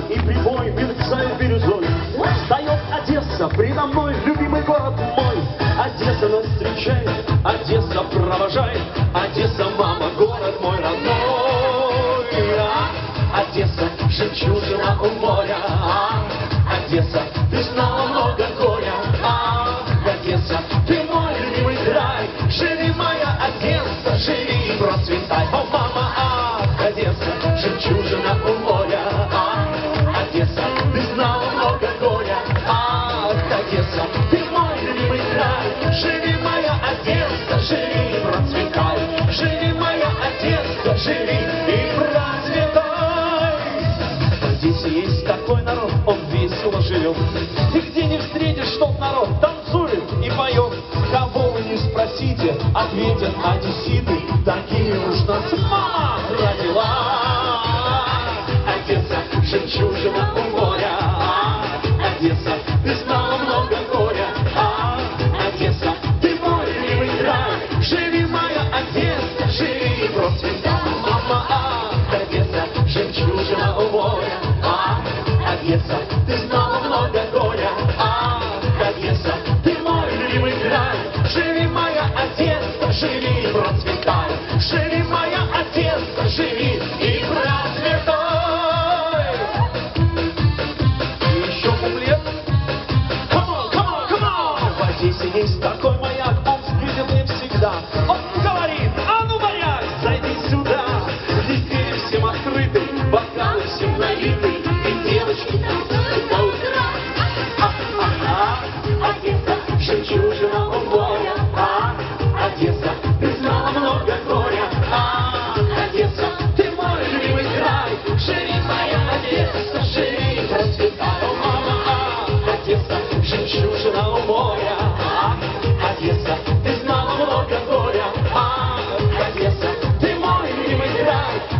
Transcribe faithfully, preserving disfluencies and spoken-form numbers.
и прибой мерцает бирюзой. Встает Одесса, предо мной, любимый город мой. Одесса нас встречает, Одесса провожает. Одесса, мама, город мой родной. А, Одесса, жемчужина у моря. А, Одесса, ты знала много горя. А, Одесса, ты мой любимый край. Живи, моя Одесса, живи и процветай. О, мама, а, Одесса, жемчужина у моря. А, Одесса, ты знала много горя. А, Одесса, ты мой любимый край. Живи, моя Одесса, живи и процветай. Живи, моя Одесса, живи и процветай. В Одессе есть такой народ, он весело живет. И где не встретишь, чтоб народ танцует и поет. Кого вы не спросите, ответят одесситы. Такими уж нас мама родила. Одесса, жемчужина у моря. Одесса, ты знала много горя. Одесса, ты мой любимый край. Живи, моя Одесса, живи и процветай. Мама, Одесса, жемчужина у моря. Одесса, ты знала много горя. Одесса, ты мой любимый край. Живи, моя Одесса, живи и процветай. Живи, моя Одесса, живи и процветай. И еще куплет. Come on, come on, come on. В Одессе есть такой маяк, он светит мне всегда. Он говорит: а ну, маяк, зайди сюда. Здесь двери всем открыты, бокалы всем налиты. И девочки танцуют до утра. Одесса, жемчужина у моря. Одесса, ты знала много горя. Одесса, ты мой любимый край. Живи, моя Одесса, живи и процветай. О, мама, Одесса, жемчужина у моря. Одесса, ты знала много горя. Одесса, ты мой любимый край.